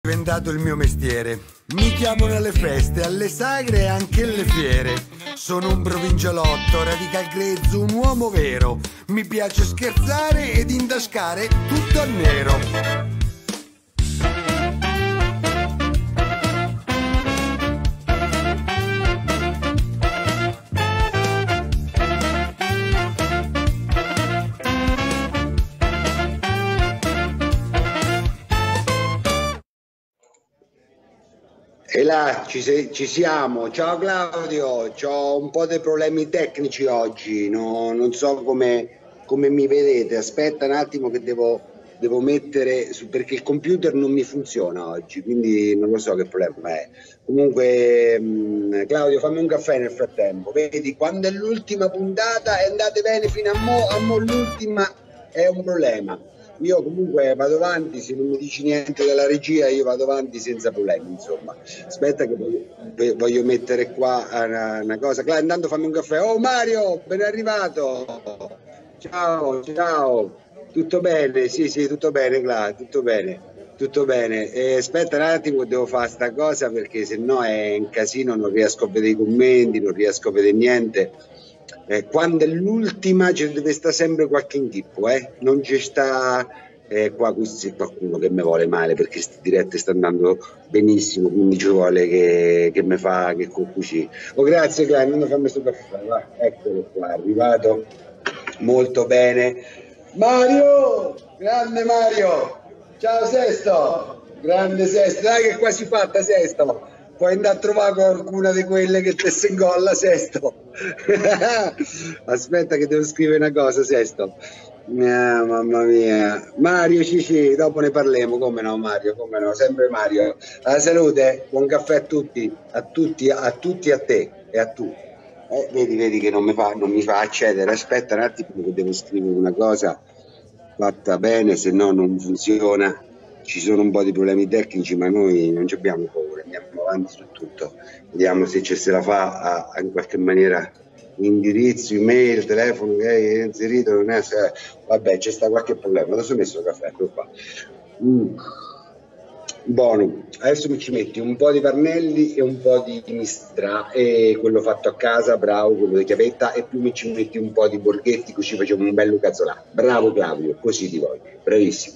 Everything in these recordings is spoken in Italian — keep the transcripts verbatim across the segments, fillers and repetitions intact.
Diventato il mio mestiere. Mi chiamano alle feste, alle sagre e anche alle fiere. Sono un provincialotto, radical grezzo, un uomo vero. Mi piace scherzare ed intascare tutto a nero. E là ci, se, ci siamo. Ciao Claudio, ho un po' dei problemi tecnici oggi, no, non so come, come mi vedete. Aspetta un attimo che devo, devo mettere su, perché il computer non mi funziona oggi, quindi non lo so che problema è. Comunque mh, Claudio, fammi un caffè nel frattempo. Vedi, quando è l'ultima puntata e andate bene fino a mo, a mo l'ultima è un problema. Io comunque vado avanti, se non mi dici niente della regia io vado avanti senza problemi, insomma. Aspetta che voglio, voglio mettere qua una, una cosa. Claudio, intanto fammi un caffè. Oh Mario, ben arrivato! Ciao, ciao! Tutto bene? Sì, sì, tutto bene Claudio, tutto bene, tutto bene. E aspetta un attimo, devo fare sta cosa perché sennò è un casino, non riesco a vedere i commenti, non riesco a vedere niente. Eh, quando è l'ultima ci deve stare sempre qualche inghippo, eh? Non ci sta eh, qua c'è qualcuno che mi vuole male perché queste dirette sta andando benissimo, quindi ci vuole che, che mi fa che conclusi. Oh grazie Clan, non mi fa questo caffè, va, eccolo qua, è arrivato molto bene. Mario, grande Mario, ciao Sesto, grande Sesto, dai che quasi fatta Sesto. Puoi andare a trovare qualcuna di quelle che te si ingolla, Sesto. Aspetta che devo scrivere una cosa, Sesto. Ah, mamma mia. Mario, Cici, dopo ne parliamo, come no Mario, come no, sempre Mario. Alla salute, buon caffè a tutti, a tutti, a tutti, a te e a tu. Eh, vedi, vedi che non mi, fa, non mi fa accedere, aspetta un attimo che devo scrivere una cosa fatta bene, se no non funziona. Ci sono un po' di problemi tecnici, ma noi non ci abbiamo paura, andiamo avanti su tutto. Vediamo se ci se la fa a, a in qualche maniera indirizzo, email, telefono che è inserito, non è, se, vabbè, c'è sta qualche problema. Adesso ho messo il caffè, ecco qua. Mm. Buono, adesso mi ci metti un po' di Parnelli e un po' di Mistra, e quello fatto a casa, bravo, quello di chiavetta, e più mi ci metti un po' di Borghetti, così facciamo un bello cazzolà. Bravo Claudio, così ti voglio, bravissimo.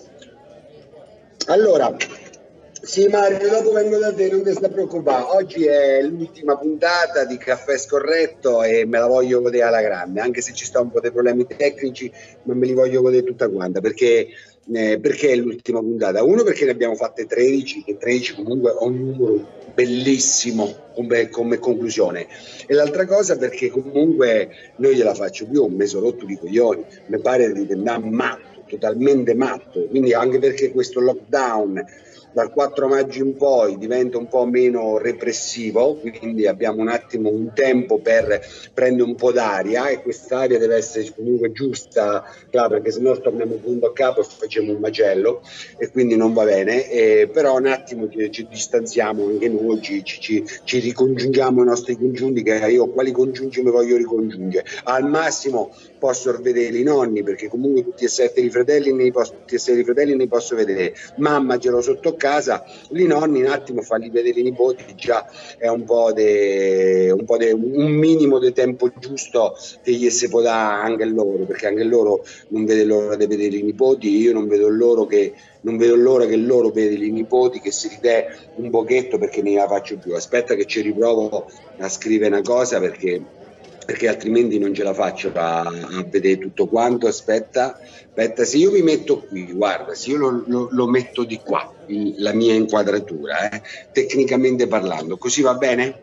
Allora, sì Mario, dopo vengo da te, non ti sta preoccupare, oggi è l'ultima puntata di Caffè Scorretto e me la voglio godere alla grande, anche se ci sta un po' dei problemi tecnici, ma me li voglio godere tutta quanta, perché, eh, perché è l'ultima puntata? Uno, perché ne abbiamo fatte tredici, e tredici comunque è un numero bellissimo come, come conclusione, e l'altra cosa perché comunque non gliela faccio più, mi sono rotto di coglioni, mi pare di andare matto, totalmente matto, quindi anche perché questo lockdown dal quattro maggio in poi diventa un po' meno repressivo, quindi abbiamo un attimo un tempo per prendere un po' d'aria, e quest'aria deve essere comunque giusta, claro, perché se no torniamo punto a capo e facciamo un macello, e quindi non va bene, eh, però un attimo ci, ci distanziamo anche noi, ci, ci, ci ricongiungiamo i nostri congiunti, che io quali congiunti mi voglio ricongiungere, al massimo posso vedere i nonni, perché comunque tutti e sette i fratelli ne posso, tutti e sei i fratelli ne posso vedere, mamma ce l'ho sotto casa, i nonni un attimo farli vedere i nipoti già è un po' de, un po' de, un minimo di tempo giusto che gli si può dare anche a loro, perché anche loro non vede l'ora di vedere i nipoti, io non vedo loro che non vedo l'ora che loro vedono i nipoti, che si ridè un pochetto, perché ne la faccio più. Aspetta che ci riprovo a scrivere una cosa, perché perché altrimenti non ce la faccio a, a vedere tutto quanto. Aspetta, aspetta, se io mi metto qui, guarda, se io lo, lo, lo metto di qua, il, la mia inquadratura, eh, tecnicamente parlando, così va bene?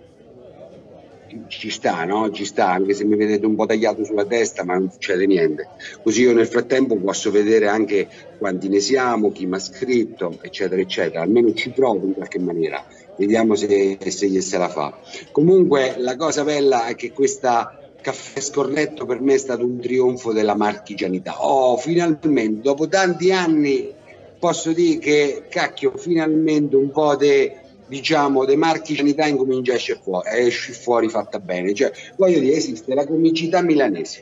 Ci sta, no? Ci sta, anche se mi vedete un po' tagliato sulla testa, ma non succede niente. Così io nel frattempo posso vedere anche quanti ne siamo, chi mi ha scritto, eccetera, eccetera. Almeno ci provo in qualche maniera. Vediamo se, se gli se la fa. Comunque la cosa bella è che questa Caffè Scorretto per me è stato un trionfo della marchigianità. Oh, finalmente, dopo tanti anni posso dire che, cacchio, finalmente un po' di, diciamo, di marchigianità incomincia a esce fuori, esce fuori fatta bene. Cioè, voglio dire, esiste la comicità milanese,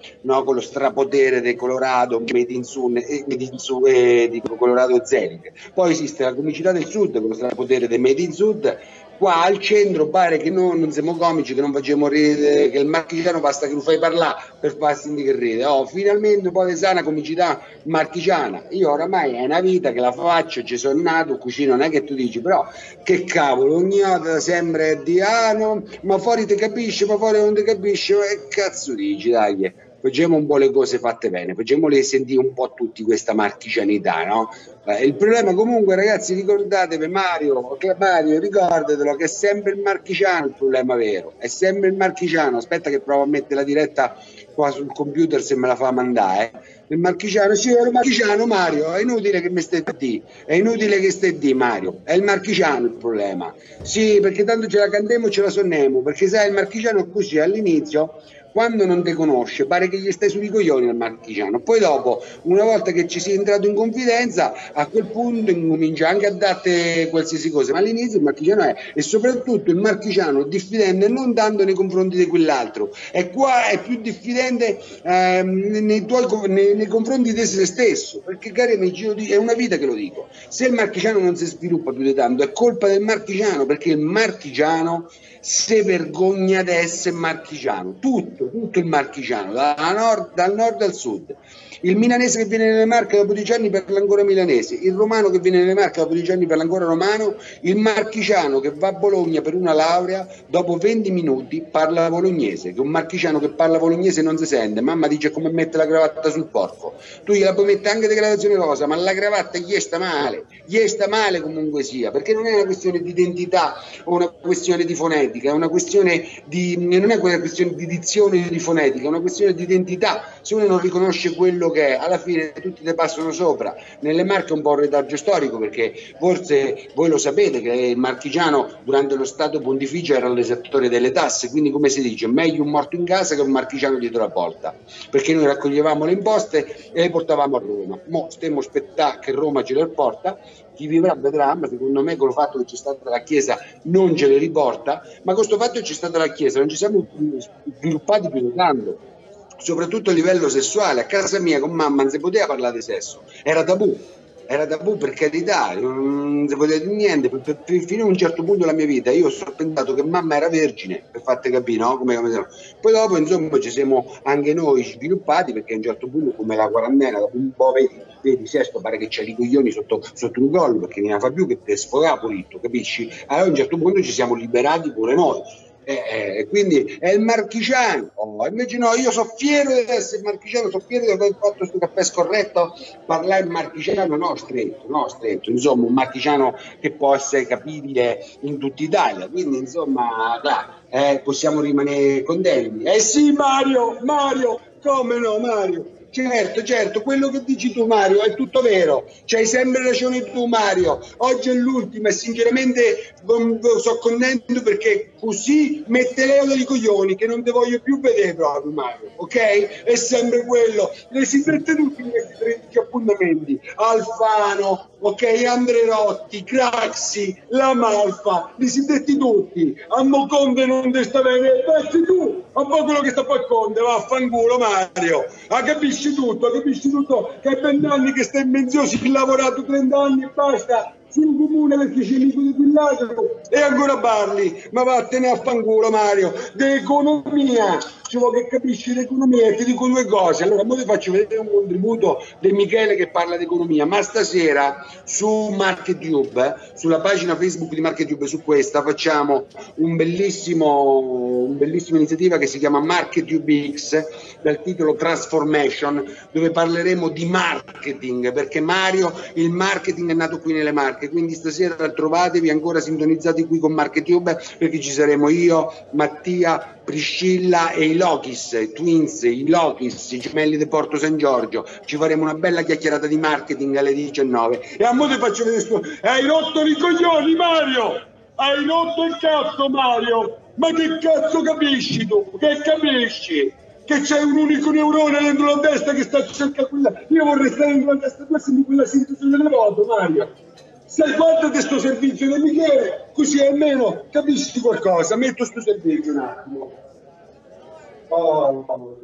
no? Con lo strapotere del Colorado, Made in Sun, eh, Made in Sun eh, di Colorado Zelig. Poi esiste la comicità del Sud con lo strapotere del Made in Sud. Qua al centro pare che noi non siamo comici, che non facciamo ridere, che il marchigiano basta che lo fai parlare per farsi che ride. Oh, finalmente un po' di sana comicità marchigiana. Io oramai è una vita che la faccio, ci sono nato, cucino, non è che tu dici, però che cavolo, ogni volta sempre di ah no, ma fuori ti capisci, ma fuori non ti capisci, ma che cazzo dici, dai. Facciamo un po' le cose fatte bene, facciamole sentire un po' tutti questa marchigianità, no? Eh, il problema comunque, ragazzi, ricordatevi, Mario, Mario, ricordatelo che è sempre il marchigiano il problema vero, è sempre il marchigiano. Aspetta che provo a mettere la diretta qua sul computer se me la fa mandare. Eh. Il marchigiano, sì, è il marchigiano, Mario, è inutile che mi stai a dire, è inutile che stai a dire, Mario, è il marchigiano il problema. Sì, perché tanto ce la cantiamo e ce la sonnemo, perché sai, il marchigiano è così all'inizio, quando non ti conosce pare che gli stai sui coglioni al marchigiano, poi dopo, una volta che ci sei entrato in confidenza, a quel punto incomincia anche a darti qualsiasi cosa, ma all'inizio il marchigiano è, e soprattutto il marchigiano diffidente non tanto nei confronti di quell'altro, e qua è più diffidente ehm, nei, tuoi, nei, nei confronti di se stesso, perché cari amici, è una vita che lo dico, se il marchigiano non si sviluppa più di tanto è colpa del marchigiano, perché il marchigiano si vergogna di essere marchigiano, tutto, tutto il marchigiano, da nord, dal nord al sud. Il milanese che viene nelle Marche dopo dieci anni parla ancora milanese, il romano che viene nelle Marche dopo dieci anni parla ancora romano, il marchigiano che va a Bologna per una laurea dopo venti minuti parla bolognese, che un marchigiano che parla bolognese non si sente, mamma dice come mette la cravatta sul porco, tu gliela puoi mettere anche degradazione rosa, ma la cravatta gli sta male, gli sta male comunque sia, perché non è una questione di identità o una questione di fonetica, è una questione di, non è una questione di dizione o di fonetica, è una questione di identità. Se uno non riconosce quello che è, alla fine tutti ne passano sopra. Nelle Marche è un po' un retaggio storico, perché forse voi lo sapete che il marchigiano durante lo Stato pontificio era l'esattore delle tasse, quindi come si dice, meglio un morto in casa che un marchigiano dietro la porta, perché noi raccoglievamo le imposte e le portavamo a Roma. Mo stiamo aspettando che Roma ce le porta, chi vivrà vedrà, ma secondo me con il fatto che c'è stata la Chiesa non ce le riporta, ma con questo fatto che c'è stata la Chiesa non ci siamo sviluppati più di tanto, soprattutto a livello sessuale. A casa mia con mamma non si poteva parlare di sesso, era tabù, era tabù, per carità, non si poteva dire niente, per, per, per, fino a un certo punto della mia vita io ho pensato che mamma era vergine, per farti capire, no? Come, come, poi dopo insomma ci siamo anche noi sviluppati, perché a un certo punto, come la quarantena, dopo un po' vedi, vedi Sesto pare che c'ha i coglioni sotto, sotto un collo, perché non ne fa più che te sfogare pulito, capisci? Allora a un certo punto ci siamo liberati pure noi. Eh, eh, quindi è il marchigiano, oh, invece no, io sono fiero di essere marchigiano, sono fiero di aver fatto questo caffè scorretto, parlare il marchigiano no stretto, no stretto, insomma un marchigiano che può essere capibile in tutta Italia, quindi insomma dai, eh, possiamo rimanere contenti. Eh sì Mario, Mario, come no Mario? Certo, certo, quello che dici tu Mario è tutto vero, c'hai sempre ragione tu Mario, oggi è l'ultima e sinceramente sono contento perché così mette Leo dei coglioni che non ti voglio più vedere proprio Mario, ok? È sempre quello, le si mette tutti in questi tredici appuntamenti, Alfano, ok, Andreotti, Craxi, La Malfa, li si detti tutti, a Mo Conte non ti sta bene, pensi tu, a po' quello che sta poi Conte, vaffanculo Mario, ah, capisci tutto, capisci tutto, che è vent'anni che stai in menziosi, hai lavorato trenta anni e basta, sul comune perché c'è l'amico di quell'altro e ancora parli, ma vattene a fanculo Mario, d'economia, ci vuole che capisci l'economia e ti dico due cose. Allora ora ti faccio vedere un contributo di Michele che parla di economia, ma stasera su MarketTube, sulla pagina Facebook di MarketTube, su questa facciamo un bellissimo, un bellissima iniziativa che si chiama MarketTube X, dal titolo Transformation, dove parleremo di marketing, perché Mario, il marketing è nato qui nelle Marche, quindi stasera trovatevi ancora sintonizzati qui con MarketTube, perché ci saremo io, Mattia, Priscilla e i Lokis, i Twins, i Lokis, i gemelli di Porto San Giorgio. Ci faremo una bella chiacchierata di marketing alle diciannove. E a mo' ti faccio vedere sto... Hai rotto i coglioni Mario! Hai rotto il cazzo Mario! Ma che cazzo capisci tu? Che capisci? Che c'è un unico neurone dentro la testa che sta cercando quella... Io vorrei stare dentro la testa tua e sentire quella sintesi delle voto Mario! Sai, guardate sto servizio di Michele, così almeno capisci qualcosa. Metto sto servizio un attimo. Oh.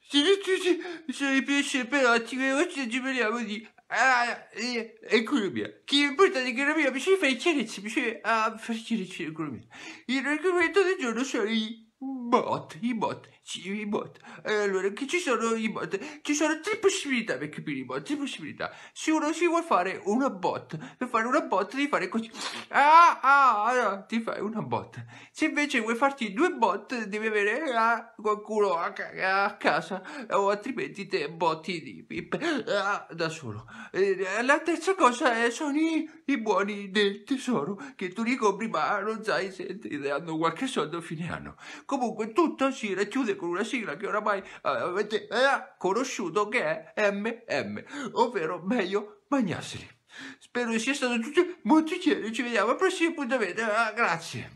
sono i pesci perotti, oggi ci parliamo di ah, eh, economia. Che è importante che economia mi ci fai chiarezza, mi ci ah, fai chiarezza in economia. Il argomento del giorno sono i bot, i bot, sì, i bot. Allora, che ci sono i bot? Ci sono tre possibilità per capire i bot, tre possibilità. Se uno si vuole fare una bot, per fare una bot devi fare così. Ah, ah, no, ti fai una bot. Se invece vuoi farti due bot, devi avere ah, qualcuno a, a casa, o altrimenti te botti di pip ah, da solo. Eh, la terza cosa è, sono i, i buoni del tesoro, che tu li compri ma non sai se ti danno qualche soldo a fine anno. Comunque tutto si racchiude con una sigla che oramai uh, avete uh, conosciuto, che è M M, ovvero meglio magnarseli. Spero sia stato tutto molto chiaro, ci vediamo al prossimo appuntamento, uh, grazie.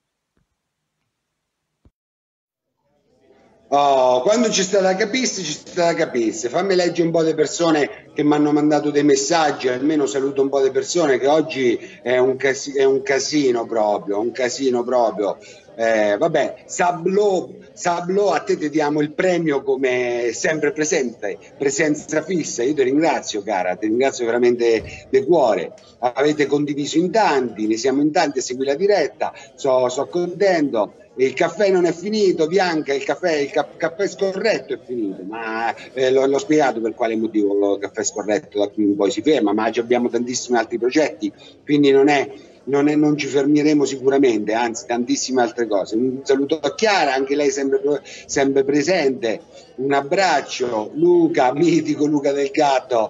Oh, quando ci sta da capirsi, ci sta da capirsi. Fammi leggere un po' di persone che mi hanno mandato dei messaggi, almeno saluto un po' di persone, che oggi è un, casi è un casino proprio, un casino proprio. Eh, vabbè, Sablo, Sablo, a te ti diamo il premio come sempre presente, presenza fissa. Io ti ringrazio, cara, ti ringrazio veramente di cuore. Avete condiviso in tanti, ne siamo in tanti a seguire la diretta, so, so contento. Il caffè non è finito, Bianca, il caffè, il ca caffè scorretto è finito, ma eh, l'ho spiegato per quale motivo il caffè scorretto da qui in poi si ferma, ma abbiamo tantissimi altri progetti, quindi non è... Non, è, non ci fermeremo sicuramente, anzi tantissime altre cose. Un saluto a Chiara, anche lei sempre, sempre presente, un abbraccio, Luca, mitico Luca del Gatto,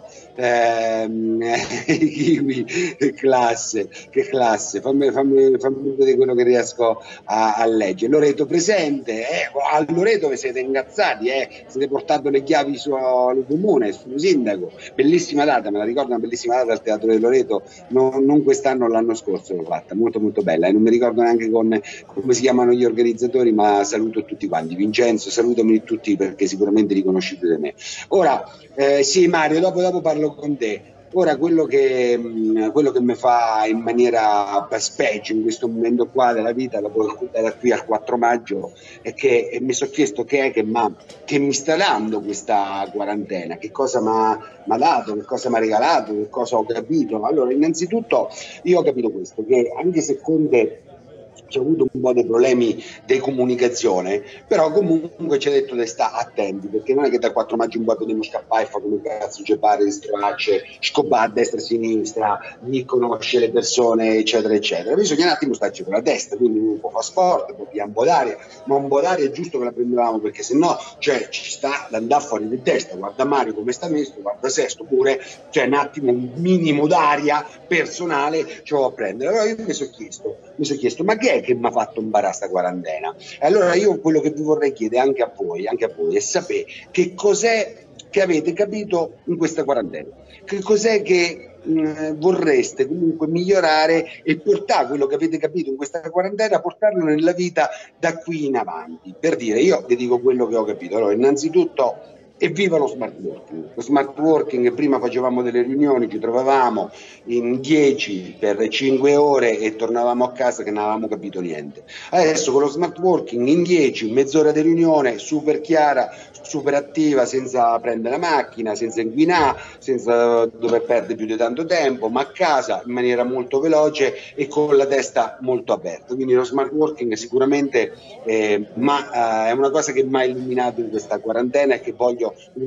ehm, Kiwi, che classe, che classe, fammi, fammi, fammi vedere quello che riesco a, a leggere. Loreto presente, eh, a Loreto vi siete ingazzati, eh, siete portando le chiavi sul comune, sul sindaco, bellissima data, me la ricordo, una bellissima data al Teatro di Loreto, non, non quest'anno, l'anno scorso l'ho fatta, molto molto bella, e non mi ricordo neanche con, come si chiamano gli organizzatori, ma saluto tutti quanti. Vincenzo, salutami tutti perché sicuramente li conoscete da me. Ora, eh, sì Mario, dopo, dopo parlo con te. Ora quello che, mh, quello che mi fa in maniera specie in questo momento qua della vita, da qui al quattro maggio, è che e mi sono chiesto che è che, ma, che mi sta dando questa quarantena, che cosa mi ha dato, che cosa mi ha regalato, che cosa ho capito. Allora, innanzitutto io ho capito questo, che anche se Conte c'è avuto un po' dei problemi di comunicazione, però comunque ci ha detto di stare attenti, perché non è che dal quattro maggio in poi potremo scappare e fare come cazzo ci pare, stracce, scopare a destra e a sinistra, di conoscere le persone, eccetera, eccetera. Bisogna un attimo starci con la testa, quindi uno può fare sport, può pigliare un po' d'aria, ma un po' d'aria è giusto che la prendevamo, perché se no, cioè, ci sta da andare fuori di testa. Guarda Mario come sta messo, guarda Sesto pure, cioè un attimo, un minimo d'aria personale ce l'ho a prendere. Allora io mi sono chiesto, mi sono chiesto, ma che è che mi ha fatto imparare sta quarantena? E allora io quello che vi vorrei chiedere anche a voi, anche a voi, è sapere che cos'è che avete capito in questa quarantena, che cos'è che mh, vorreste comunque migliorare e portare quello che avete capito in questa quarantena, portarlo nella vita da qui in avanti. Per dire, io vi dico quello che ho capito. Allora, innanzitutto, evviva lo smart working. Lo smart working, prima facevamo delle riunioni, ci trovavamo in dieci per cinque ore e tornavamo a casa che non avevamo capito niente. Adesso con lo smart working in dieci, mezz'ora di riunione, super chiara, super attiva, senza prendere la macchina, senza inquinare, senza dover perdere più di tanto tempo, ma a casa in maniera molto veloce e con la testa molto aperta. Quindi lo smart working sicuramente eh, ma, eh, è una cosa che mi ha illuminato in questa quarantena e che voglio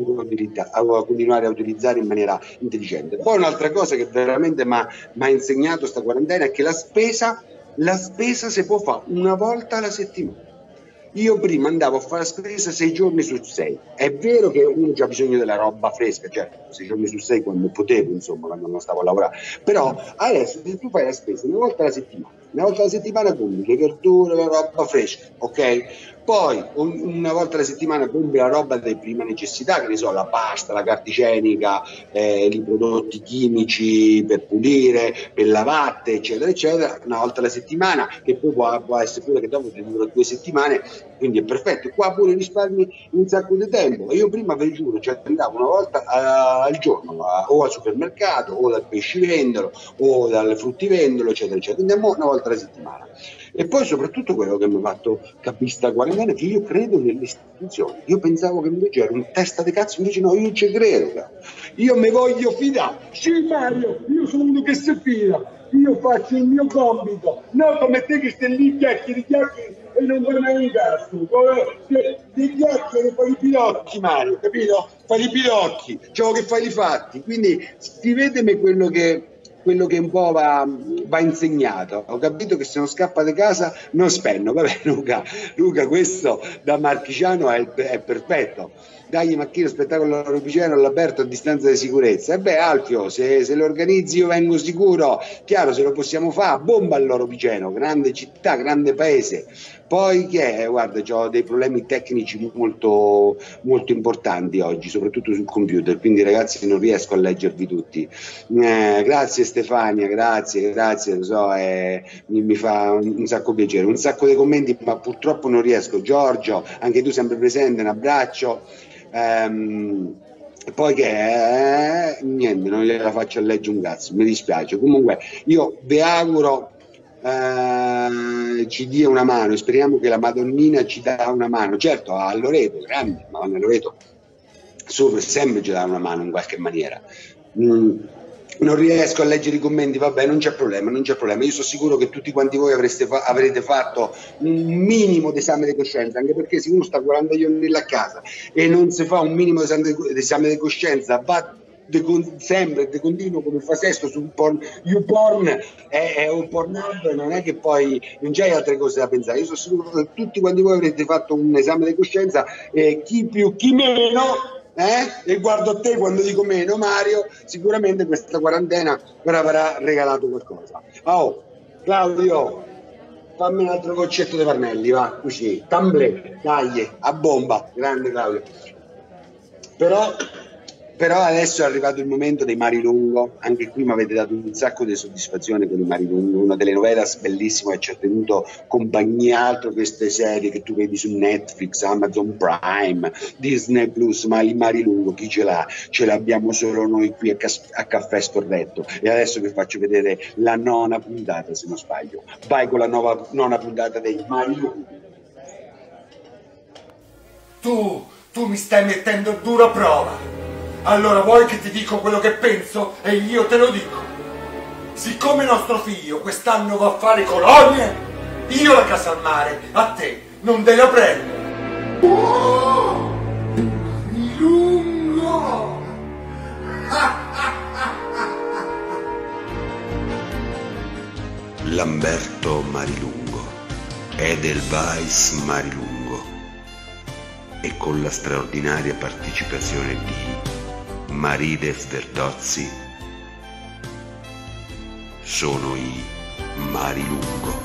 continuare a utilizzare in maniera intelligente. Poi un'altra cosa che veramente mi ha insegnato sta quarantena è che la spesa, la spesa si può fare una volta alla settimana. Io prima andavo a fare la spesa sei giorni su sei. È vero che uno ha bisogno della roba fresca, certo, sei giorni su sei quando potevo, insomma, quando non stavo a lavorare. Però adesso se tu fai la spesa una volta alla settimana, una volta alla settimana compri le verdure, la roba fresca, ok? Poi una volta alla settimana compri la roba di prima necessità, che ne so, la pasta, la carta igienica, eh, i prodotti chimici per pulire, per lavatte, eccetera, eccetera, una volta alla settimana, che poi può, può essere pure che dopo ti dura due settimane, quindi è perfetto. Qua pure risparmi un sacco di tempo. Io prima, ve lo giuro, cioè andavo una volta a, al giorno, a, o al supermercato, o dal pescivendolo, o dal fruttivendolo, eccetera, eccetera. Andiamo una volta alla settimana. E poi soprattutto quello che mi ha fatto capire sta quarantena bene che io credo nelle istituzioni. Io pensavo che invece ero un testa di cazzo, invece no, io ci credo. Cazzo. Io mi voglio fidare. Sì, Mario, io sono uno che si fida. Io faccio il mio compito, non come te che stai lì, chiacchieri, chiacchieri e non vai mai in cazzo. Ti chiacchieri e fai i pilocchi, Mario, capito? Fai i pilocchi, ciò che fai i fatti. Quindi scrivetemi quello che, quello che un po' va, va insegnato. Ho capito che se non scappa di casa non spenno. Vabbè, Luca, Luca, questo da marchigiano è, è perfetto. Dai macchino spettacolo all'Oropiceno all'aperto a distanza di sicurezza. E beh, Alfio, se, se lo organizzi io vengo sicuro. Chiaro, se lo possiamo fare, bomba all'Oropiceno, grande città, grande paese. Poi che è? Guarda, ho dei problemi tecnici molto, molto importanti oggi, soprattutto sul computer, quindi ragazzi non riesco a leggervi tutti. Eh, grazie Stefania, grazie, grazie, lo so, eh, mi, mi fa un, un sacco piacere, un sacco di commenti, ma purtroppo non riesco. Giorgio, anche tu sempre presente, un abbraccio. Ehm, poi che eh, niente, non gliela faccio a leggere un cazzo, mi dispiace. Comunque io vi auguro eh, ci dia una mano, speriamo che la Madonnina ci dà una mano. Certo, a Loreto, grande, ma a Loreto sempre ci dà una mano in qualche maniera. mm. Non riesco a leggere i commenti, vabbè, non c'è problema, non c'è problema. Io sono sicuro che tutti quanti voi avreste fa avrete fatto un minimo di esame di coscienza, anche perché se uno sta guardando gli anni a casa e non si fa un minimo di esame di coscienza, va de sempre, de continuo come fa Sesto su porn, YouPorn è, è un Pornhub, non è che poi non c'è altre cose da pensare. Io sono sicuro che tutti quanti voi avrete fatto un esame di coscienza, e chi più, chi meno. Eh? E guardo te quando dico meno, Mario, sicuramente questa quarantena vi avrà regalato qualcosa. Oh, Claudio, fammi un altro goccetto di Parnelli, va, così, tamblè, dai, a bomba, grande Claudio. Però, però adesso è arrivato il momento dei Marilungo, anche qui mi avete dato un sacco di soddisfazione con i Marilungo, una delle novelas bellissime che ci ha tenuto compagnia, altro queste serie che tu vedi su Netflix, Amazon Prime, Disney Plus, ma il Marilungo chi ce l'ha? Ce l'abbiamo solo noi qui a, a Caffè Scorretto. E adesso vi faccio vedere la nona puntata, se non sbaglio. Vai con la nuova, nona puntata dei Marilungo. Tu, tu mi stai mettendo a dura prova. Allora vuoi che ti dico quello che penso e io te lo dico. Siccome nostro figlio quest'anno va a fare colonie, io la casa al mare a te non te la prendo. Oh, Marilungo! Lamberto Marilungo, Edelweiss Marilungo, e con la straordinaria partecipazione di Maride Sverdozzi sono i Marilungo.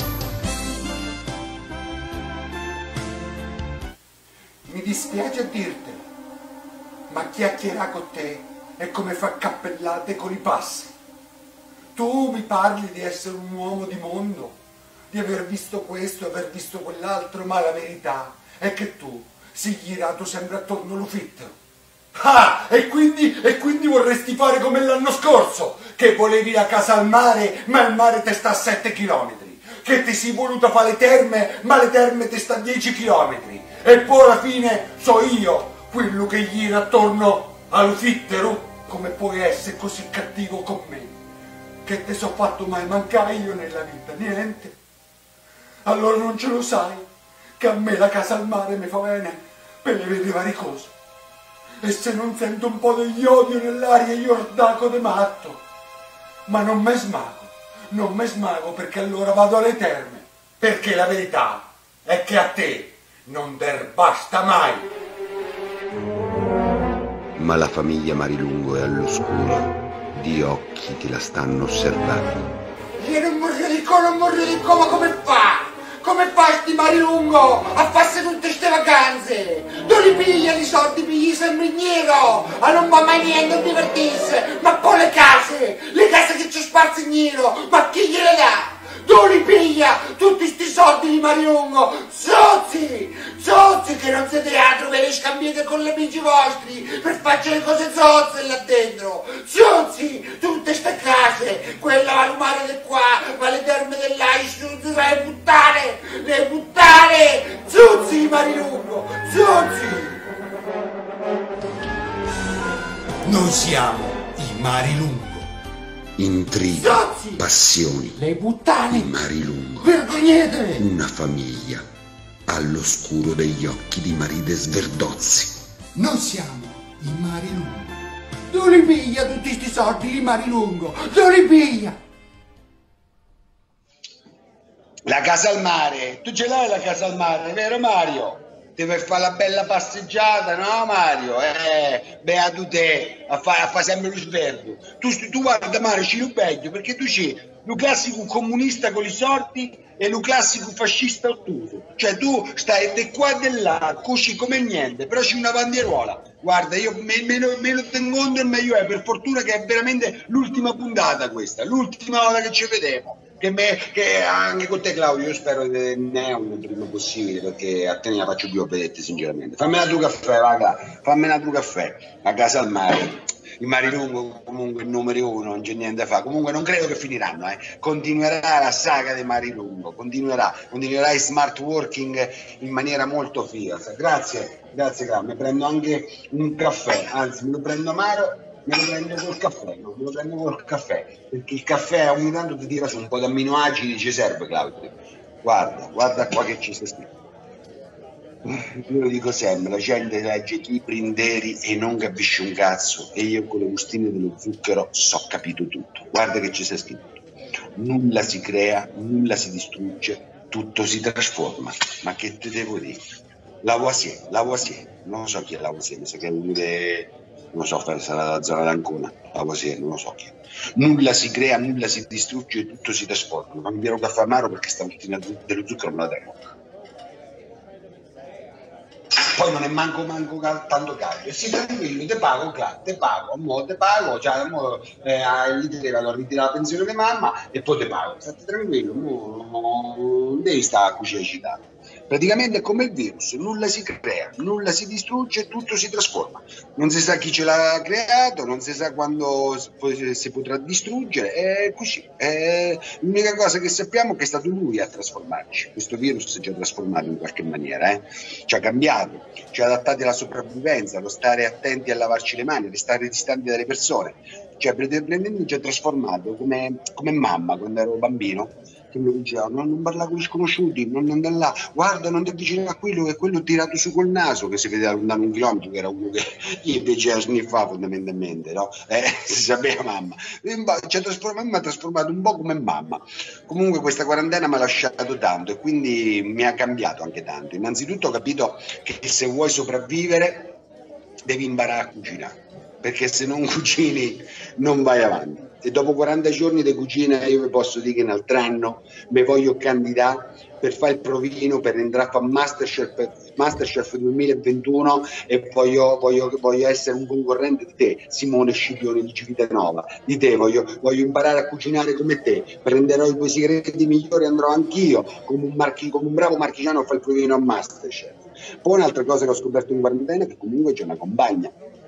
Mi dispiace a dirtelo, ma chiacchierare con te è come far cappellate con i passi. Tu mi parli di essere un uomo di mondo, di aver visto questo, aver visto quell'altro, ma la verità è che tu sei girato sempre attorno all'ufittero. Ah, e quindi, e quindi vorresti fare come l'anno scorso, che volevi la casa al mare, ma il mare te sta a sette chilometri, che ti sei voluta fare le terme, ma le terme te sta a dieci chilometri, e poi alla fine so io quello che gira attorno all'ufittero. Come puoi essere così cattivo con me? Che ti so fatto mai mancare io nella vita? Niente. Allora non ce lo sai che a me la casa al mare mi fa bene per le vedere varie cose. E se non sento un po' di iodio nell'aria io ordaco de matto. Ma non me smago, non me smago, perché allora vado alle terme. Perché la verità è che a te non der basta mai. Ma la famiglia Marilungo è all'oscuro di occhi che la stanno osservando. Io non morro di co, non morro di co, ma come fa? Come fa sti Marilungo a farsi tutte ste vacanze? Dove li piglia i soldi, pigli sempre in nero? A non va mai niente a divertirsi, ma poi le case, le case che ci sparsi in nero, ma chi gliele dà? Dove li piglia tutti sti soldi di Marilungo? Zozzi, zozzi che non siete altro, ve le scambiate con gli amici vostri per fare le cose zozze là dentro. Zozzi, tutte ste case, quella va al mare di qua, va alle terme dell'Aish, le puttane, le puttane, zozzi Marilungo. siamo i Marilungo. Intrighi, Strazzi! passioni, Le puttane! i Marilungo. Vergognetevi! Una famiglia all'oscuro degli occhi di Maride Sverdozzi. Non siamo i Marilungo. Dove li piglia tutti sti soldi di Marilungo? Dove li piglia? La casa al mare, tu ce l'hai la casa al mare, vero Mario? Ti per fare la bella passeggiata, no Mario? Eh, beato te, a fare fa sempre lo sverdo. Tu, tu guarda Mario, ci lo peggio, perché tu c'è lo classico comunista con i sordi e lo classico fascista ottuso. Cioè tu stai di qua e di là, cuci come niente, però c'è una bandieruola. Guarda, io me, me, lo, me lo tengo conto e meglio è, per fortuna che è veramente l'ultima puntata questa, l'ultima volta che ci vediamo. Che, me, che anche con te Claudio, io spero che ne è un prima possibile, perché a te ne la faccio più a vedere sinceramente. Fammi una tu caffè, raga, fammi una tu caffè, a casa al mare. Il Marilungo comunque il numero uno, non c'è niente da fare. Comunque non credo che finiranno, eh. Continuerà la saga di Marilungo, continuerà, continuerà il smart working in maniera molto figa. Grazie, grazie Claudio, mi prendo anche un caffè, anzi me lo prendo amaro. Me lo prendo col caffè, no? Me lo prendo col caffè, perché il caffè ogni tanto ti tira su un po' di amminoacidi, ci serve Claudio. Guarda, guarda qua che ci sta scritto. Io lo dico sempre, la gente legge libri interi e non capisce un cazzo, e io con le bustine dello zucchero so capito tutto. Guarda che ci sta scritto. Nulla si crea, nulla si distrugge, tutto si trasforma. Ma che te devo dire? Lavoisier, Lavoisier, non so chi è Lavoisier, mi sa che è uno dei... non so, sarà la zona d'Ancona, Lavoisier, non lo so chi. Nulla si crea, nulla si distrugge, tutto si trasforma. Ma mi viene un caffè amaro perché sta mattina dello zucchero non la tengo. Poi non è manco manco cal tanto caldo. E sì, tranquillo, te pago, te pago, mo te pago, cioè, mo, eh, gli ti vado a ritirare la pensione di mamma e poi te pago. State tranquillo, mo, non devi stare a cucire citato. Praticamente è come il virus, nulla si crea, nulla si distrugge, tutto si trasforma. Non si sa chi ce l'ha creato, non si sa quando si potrà distruggere, è così. L'unica cosa che sappiamo è che è stato lui a trasformarci. Questo virus si è già trasformato in qualche maniera, eh? Ci ha cambiato, ci ha adattati alla sopravvivenza, allo stare attenti a lavarci le mani, a restare distanti dalle persone. Cioè, prendendo ci ha trasformato come, come mamma quando ero bambino, che mi diceva non, non parlare con gli sconosciuti, non andare là, guarda non ti avvicinare a quello, che quello tirato su col naso, che si vedeva lontano un chilometro, che era uno che gli piaceva sniffare fondamentalmente, no? Eh, si sapeva mamma. Ci ha trasformato, mi ha trasformato un po' come mamma. Comunque questa quarantena mi ha lasciato tanto e quindi mi ha cambiato anche tanto. Innanzitutto ho capito che se vuoi sopravvivere devi imparare a cucinare, perché se non cucini non vai avanti. E dopo quaranta giorni di cucina io vi posso dire che in altro anno mi voglio candidare per fare il provino, per entrare a fare Masterchef, Masterchef duemilaventuno e voglio, voglio, voglio essere un concorrente di te, Simone Scipione di Civitanova, di te, voglio, voglio imparare a cucinare come te, prenderò i tuoi segreti migliori e andrò anch'io come un, marchi, come un bravo marchigiano a fare il provino a Masterchef. Poi un'altra cosa che ho scoperto in quarantena è che comunque c'è una compagna.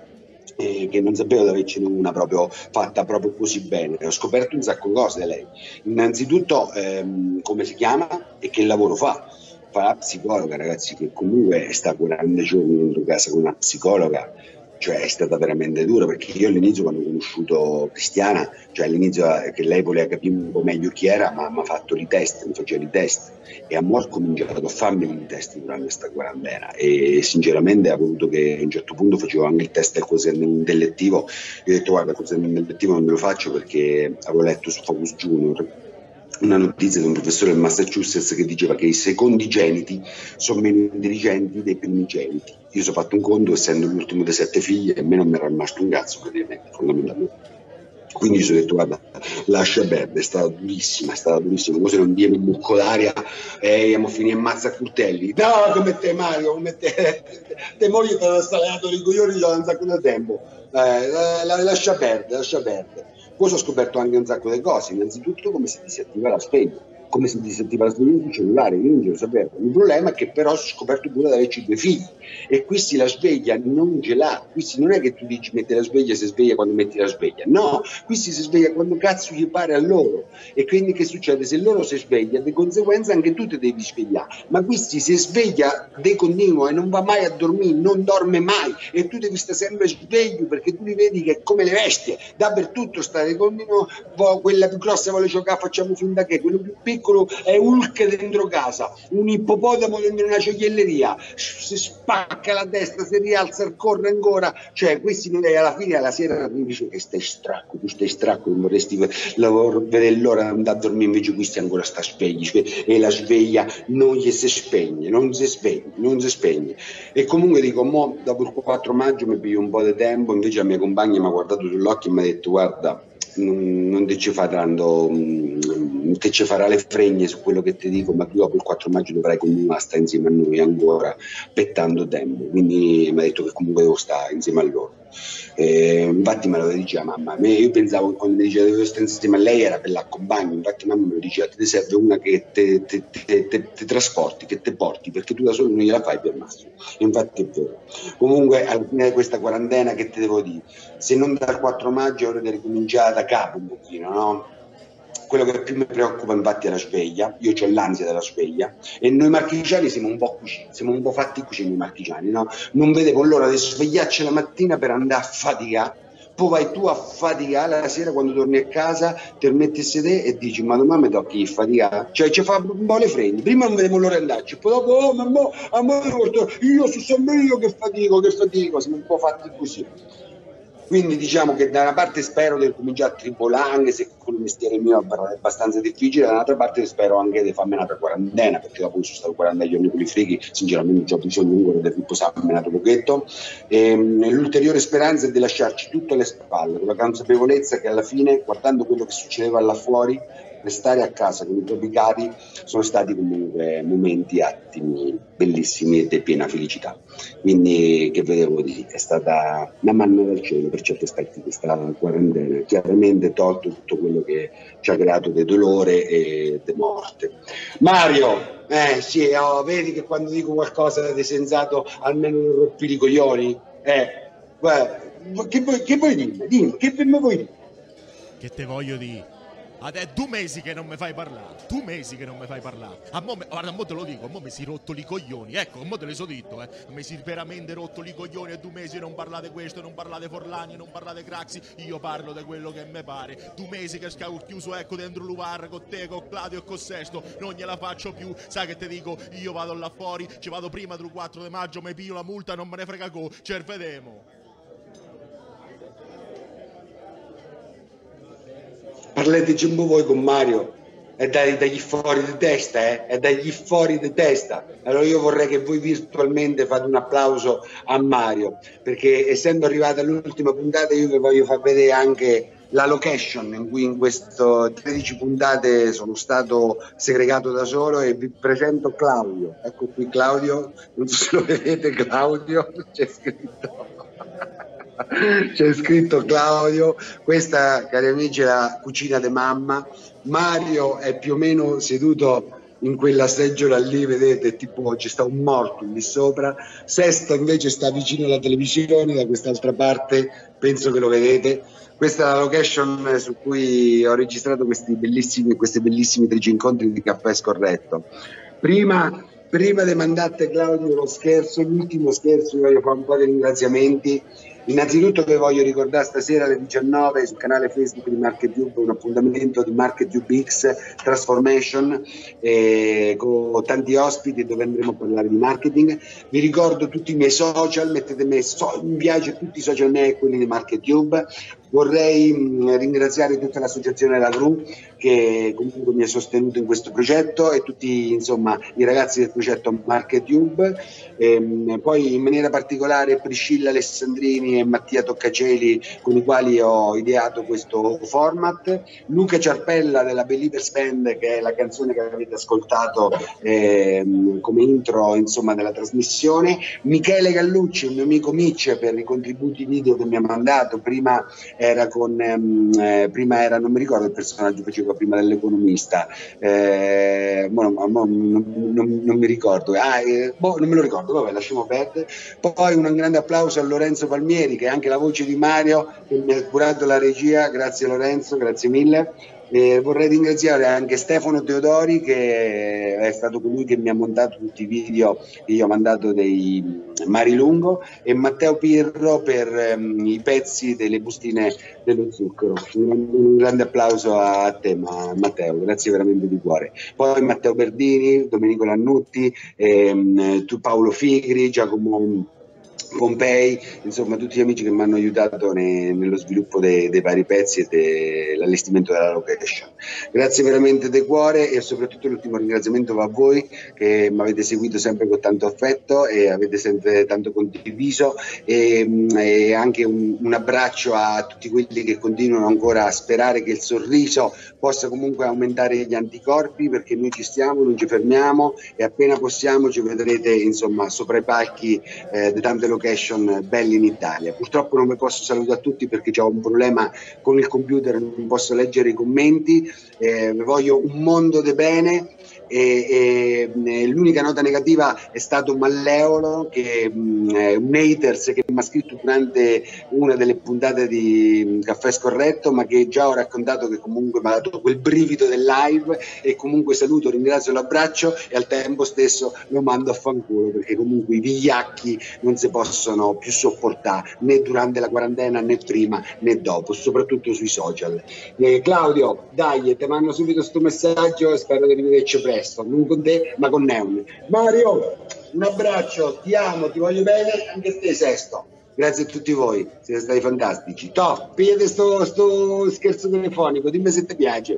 Eh, che non sapevo di avercene una proprio fatta proprio così bene. Ho scoperto un sacco di cose da lei. Innanzitutto ehm, come si chiama e che lavoro fa. Fa la psicologa, ragazzi, che comunque sta quaranta giorni dentro casa con una psicologa, cioè è stata veramente dura, perché io all'inizio quando ho conosciuto Cristiana, cioè all'inizio che lei voleva capire un po' meglio chi era, ma mi ha fatto i test, mi faceva i test e a mo' ho cominciato a farmi i test durante questa quarantena e sinceramente ha voluto che a un certo punto facevo anche il test del quoziente intellettivo. Io ho detto guarda, il quoziente intellettivo non me lo faccio perché avevo letto su Focus Junior una notizia di un professore del Massachusetts che diceva che i secondigeniti sono meno intelligenti dei primigeniti. Io sono fatto un conto, essendo l'ultimo dei sette figli, e a me non mi era rimasto un cazzo praticamente, fondamentalmente. Quindi mi sono detto guarda, lascia perdere, è stata durissima, è stata durissima, poi se non diamo un mucco d'aria e andiamo a finire a mazza a coltelli. No, come te Mario, come te, te moglie te la stalato i coglioni già da un sacco di tempo, eh, la, lascia perdere, lascia perdere. Poi ho scoperto anche un sacco di cose, innanzitutto come si disattiva la spegna. come se ti sentiva la sveglia sul cellulare, io non ce lo sapevo. Il problema è che però ho scoperto pure di averci due figli e questi la sveglia non ce l'ha, questi non è che tu dici metti la sveglia, si sveglia quando metti la sveglia, no, questi si sveglia quando cazzo gli pare a loro, e quindi che succede? Se loro si sveglia, di conseguenza anche tu ti devi svegliare, ma questi si sveglia di continuo e non va mai a dormire, non dorme mai, e tu devi stare sempre sveglio perché tu li vedi che è come le bestie, dappertutto sta di continuo, quella più grossa vuole giocare, facciamo finta che, quello più piccolo è Hulk dentro casa, un ippopotamo dentro una gioielleria, si spacca la testa, si rialza, corre ancora, cioè questi non è, alla fine alla sera mi dice che stai stracco, tu stai stracco, non vorresti vedere l'ora di andare a dormire, invece questi ancora sta svegli, e la sveglia non gli si spegne, non si spegne, non si spegne. E comunque dico, mo dopo il quattro maggio mi piglio un po' di tempo, invece la mia compagna mi ha guardato sull'occhio e mi ha detto guarda, non, non ti ci faranno, non ti ci farà le fregne su quello che ti dico, ma tu dopo il quattro maggio dovrai comunque stare insieme a noi ancora pettando tempo, quindi mi ha detto che comunque devo stare insieme a loro. Eh, infatti me lo diceva mamma, io pensavo che quando mi diceva devo stare insieme a lei era per l'accompagno, infatti mamma me lo diceva, ti serve una che te, te, te, te, te trasporti, che te porti, perché tu da solo non gliela fai per massimo. Infatti è vero. Comunque alla fine di questa quarantena che te devo dire, se non dal quattro maggio avrete ricominciato da capo un pochino, no? Quello che più mi preoccupa infatti è la sveglia, io ho l'ansia della sveglia e noi marchigiani siamo un po' cucini, siamo un po' fatti cucini i marchigiani, no? Non vedevo l'ora di svegliarci la mattina per andare a faticare, poi vai tu a faticare la sera quando torni a casa, ti metti a sedere e dici ma domani mi tocchi faticare, cioè ci fa un po' le fregne, prima non vedevo l'ora di andarci, poi dopo oh mamma, amore, io sono sempre io che fatico, che fatico, siamo un po' fatti così. Quindi diciamo che da una parte spero di cominciare a tribolare, anche se con il mestiere mio è abbastanza difficile, dall'altra parte spero anche di farmi un'altra quarantena, perché dopo che sono stato quaranta giorni con i frighi, sinceramente ho bisogno ancora di riposarmi un altro pochetto. E, l'ulteriore speranza è di lasciarci tutto alle spalle, con la consapevolezza che alla fine, guardando quello che succedeva là fuori, restare a casa con i propri cari sono stati comunque momenti, attimi bellissimi e di piena felicità. Quindi che vedevo dire, è stata una manna dal cielo per certi aspetti questa quarantena, chiaramente tolto tutto quello che ci ha creato di dolore e di morte. Mario, eh sì, oh, vedi che quando dico qualcosa di sensato almeno non rompi i coglioni? Eh, guarda, che vuoi, che vuoi dire? Dimmi, che mi vuoi dire? Che te voglio dire? Adesso due mesi che non mi fai parlare, due mesi che non mi fai parlare. A mo me, guarda, mo te lo dico, a mo mi si rotto li coglioni, ecco, a mo te le so detto, eh. Mi si veramente rotto li coglioni e due mesi non parlate questo, non parlate Forlani, non parlate Craxi, io parlo di quello che mi pare. Due mesi che scavo chiuso, ecco, dentro l'Uvar con te, con Claudio e con Sesto, non gliela faccio più, sai che te dico, io vado là fuori, ci vado prima del quattro di maggio, mi piglio la multa, non me ne frega co, ci vedemo. Parlateci un po' voi con Mario, è dagli, dagli fuori di testa, eh? È dagli fuori di testa. Allora io vorrei che voi virtualmente fate un applauso a Mario, perché essendo arrivata all'ultima puntata io vi voglio far vedere anche la location in cui in queste tredici puntate sono stato segregato da solo, e vi presento Claudio. Ecco qui Claudio, non so se lo vedete Claudio, c'è scritto... C'è scritto Claudio, questa cari amici è la cucina di mamma. Mario è più o meno seduto in quella seggiola lì, vedete, tipo ci sta un morto lì sopra. Sesto invece sta vicino alla televisione, da quest'altra parte penso che lo vedete. Questa è la location su cui ho registrato questi bellissimi, questi bellissimi tredici incontri di Caffè Scorretto. Prima, prima di mandare Claudio lo scherzo, l'ultimo scherzo, voglio fare un po' di ringraziamenti. Innanzitutto vi voglio ricordare stasera alle diciannove sul canale Facebook di MarketTube un appuntamento di MarketTube X Transformation eh, con tanti ospiti dove andremo a parlare di marketing. Vi ricordo tutti i miei social, mettetemi so, mi piace a tutti i social miei e quelli di MarketTube. Vorrei mh, ringraziare tutta l'associazione La Gru che comunque mi ha sostenuto in questo progetto e tutti insomma i ragazzi del progetto MarketTube. E, poi in maniera particolare Priscilla Alessandrini e Mattia Toccaceli con i quali ho ideato questo format, Luca Ciarpella della Believers Band, che è la canzone che avete ascoltato eh, come intro insomma della trasmissione, Michele Gallucci, un mio amico Mitch, per i contributi video che mi ha mandato. Prima era con ehm, eh, prima era, non mi ricordo il personaggio che faceva prima dell'economista, eh, mo, mo, non, non, non mi ricordo, ah, eh, boh, non me lo ricordo, vabbè, lasciamo perdere. Poi un grande applauso a Lorenzo Palmieri, che è anche la voce di Mario, che mi ha curato la regia. Grazie Lorenzo, grazie mille. Eh, vorrei ringraziare anche Stefano Teodori, che è stato colui che mi ha montato tutti i video che io ho mandato dei Marilungo, e Matteo Pirro per ehm, i pezzi delle bustine dello zucchero. Un, un grande applauso a te, ma, Matteo, grazie veramente di cuore. Poi Matteo Berdini, Domenico Lannutti, ehm, tu, Paolo Figri, Giacomo Pompei, insomma tutti gli amici che mi hanno aiutato ne, nello sviluppo dei, dei vari pezzi e dell'allestimento della location. Grazie veramente di cuore, e soprattutto l'ultimo ringraziamento va a voi che mi avete seguito sempre con tanto affetto e avete sempre tanto condiviso, e, e anche un, un abbraccio a tutti quelli che continuano ancora a sperare che il sorriso possa comunque aumentare gli anticorpi, perché noi ci stiamo, non ci fermiamo, e appena possiamo ci vedrete insomma sopra i palchi eh, di tante location belli in Italia. Purtroppo non vi posso salutare tutti perché ho un problema con il computer, non posso leggere i commenti, eh, voglio un mondo di bene. E, e l'unica nota negativa è stato Malleolo, che mh, è un haters che mi ha scritto durante una delle puntate di Caffè Scorretto, ma che già ho raccontato che comunque mi ha dato quel brivido del live, e comunque saluto, ringrazio, l'abbraccio, e al tempo stesso lo mando a fanculo, perché comunque i vigliacchi non si possono più sopportare né durante la quarantena né prima né dopo, soprattutto sui social. eh, Claudio, dai, ti mando subito sto messaggio e spero di rivederci presto, non con te ma con Neon. Mario, un abbraccio, ti amo, ti voglio bene, anche a te Sesto. Grazie a tutti voi, siete stati fantastici. Toh, pigliate sto, sto scherzo telefonico, dimmi se ti piace.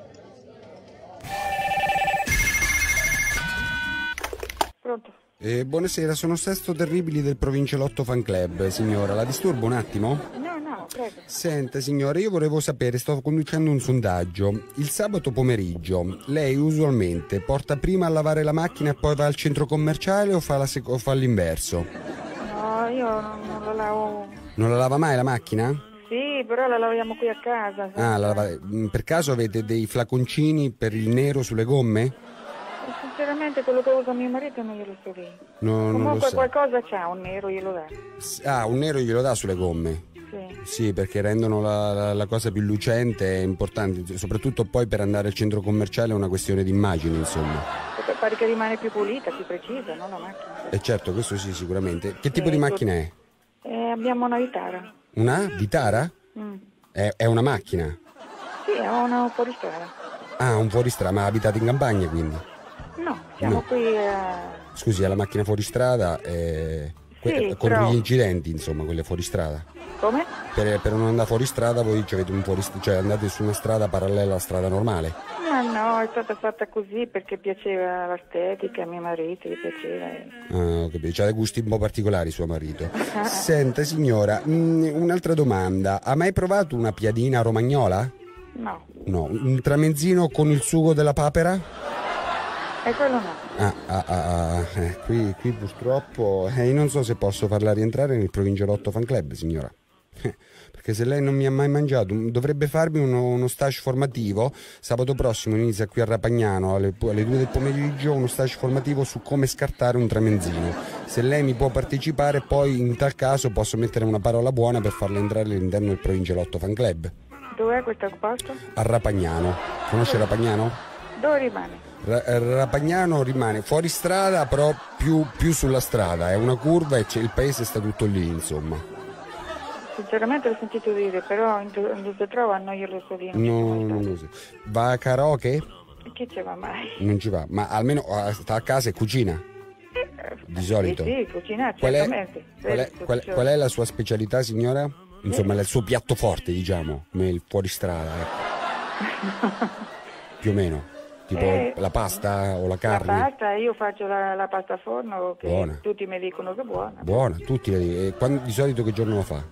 Pronto? Eh, buonasera, sono Sesto Terribili del Provincialotto Fan Club. Signora, la disturbo un attimo? No, no, prego. Senta signora, io volevo sapere, sto conducendo un sondaggio. Il sabato pomeriggio lei usualmente porta prima a lavare la macchina e poi va al centro commerciale, o fa, la sec- o fa l'inverso? No, io non, non la lavo. Non la lava mai la macchina? Sì, però la laviamo qui a casa. Ah, la lava... per caso avete dei flaconcini per il nero sulle gomme? Sinceramente quello che usa mio marito non glielo so dire. No, non lo Comunque so. qualcosa c'ha, un nero glielo dà. Ah, un nero glielo dà sulle gomme? Sì. Sì, perché rendono la, la, la cosa più lucente e importante, soprattutto poi per andare al centro commerciale è una questione di immagine, insomma. Perché pare che rimane più pulita, più precisa, no, la macchina? E certo, questo sì, sicuramente. Che tipo Sì, di macchina è? Eh, abbiamo una Vitara. Una Vitara? Mm. È, è una macchina? Sì, è una fuoristrada. Ah, un fuoristrada, ma abitate in campagna quindi? No, siamo No. qui a... Scusi, è la macchina fuoristrada, eh, que- Sì, contro però- gli incidenti, insomma, quelle fuoristrada. Come? Per, per non andare fuori strada voi ci avete un fuorist- cioè andate su una strada parallela alla strada normale. Ma no, è stata fatta così perché piaceva l'estetica, a mio marito gli piaceva. e- Ah, ho capito. C'ha dei gusti un po' particolari suo marito. Senta signora, mh, un'altra domanda. Ha mai provato una piadina romagnola? No, No. Un tramezzino con il sugo della papera? e quello no. Ah, ah, ah, ah, eh, qui, qui purtroppo eh, io non so se posso farla rientrare nel Provincialotto Fan Club, signora. Eh, Perché se lei non mi ha mai mangiato, dovrebbe farmi uno, uno stage formativo. Sabato prossimo inizia qui a Rapagnano alle, alle due del pomeriggio uno stage formativo su come scartare un tramenzino. Se lei mi può partecipare, poi in tal caso posso mettere una parola buona per farla entrare all'interno del Provincialotto Fan Club. Dov'è questo posto? A Rapagnano. Conosce Rapagnano? Dove rimane? Ra- Rapagnano rimane fuori strada, però più, più sulla strada, è una curva e c'è, il paese sta tutto lì, insomma. Sinceramente l'ho sentito dire, però in dove in dove si trova non glielo so dire. No, non lo so. Va a karaoke? Chi ci va mai? Non ci va, ma almeno ah, sta a casa e cucina. Di solito. Sì, sì, cucinare, Qual è, certamente. qual, è, Sì, qual, sì. qual è la sua specialità, signora? Insomma, il suo piatto forte, diciamo, come il fuoristrada, ecco. Più o meno. Tipo Eh, la pasta o la La carne? pasta, io faccio la, la pasta a forno che Buona. tutti mi dicono che è buona. Buona, tutti. E quando, di solito che giorno lo fa?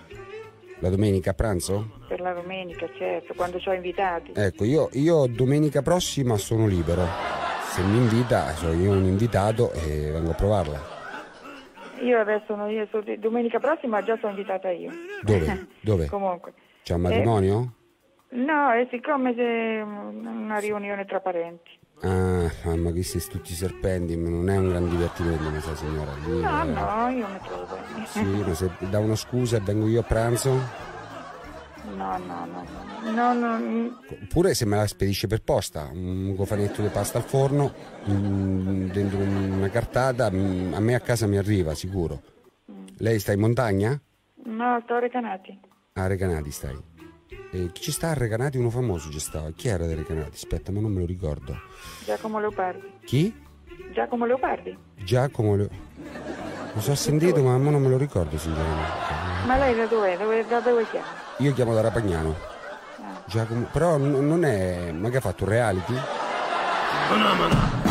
La domenica a pranzo? Per la domenica, certo, quando ho invitati. Ecco, io, io domenica prossima sono libero. Se mi invita, sono io un invitato e vengo a provarla. io adesso non io, so- domenica prossima già sono invitata io. Dove? Dove? Comunque. C'è un matrimonio? Eh, no, è siccome c'è una riunione tra parenti. Ah, ma che siete tutti serpenti, ma non è un gran divertimento, mi sa signora. Lì, No, eh, no, io mi trovo bene. Sì, ma se dà una scusa e vengo io a pranzo? No, no, no, no, no, no. Oppure se me la spedisce per posta, un cofanetto di pasta al forno, mm, dentro una cartata, mm, a me a casa mi arriva, sicuro. Lei sta in montagna? No, sto a Recanati. A Recanati stai. E chi ci sta a Recanati? Uno famoso ci stava. Chi era dei Recanati? Aspetta, ma non me lo ricordo. Giacomo Leopardi. Chi? Giacomo Leopardi. Giacomo Le... Lo so sentito, ma non me lo ricordo sinceramente. Ma lei da dove? dove da dove chiama? Io chiamo da Rapagnano. Ah. Giacomo... Però n- non è... Ma che ha fatto un reality? No, no, ma no.